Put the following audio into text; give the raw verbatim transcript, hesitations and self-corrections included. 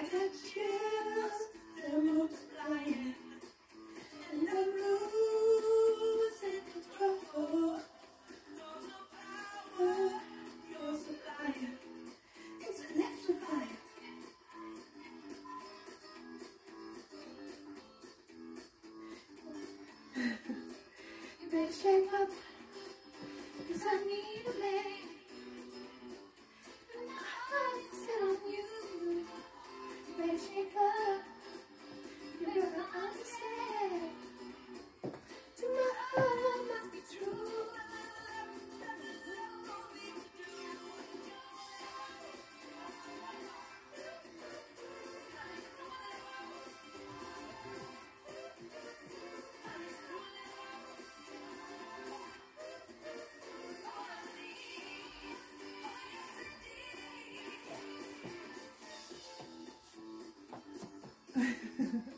got chills, they're multiplying, and I'm losing control. Knows the power you're supplying, it's electrifying. You better shape up, 'cause I need a man. And my heart is set on you. You better shape up, you better understand. Tomorrow must be true. Ha ha ha.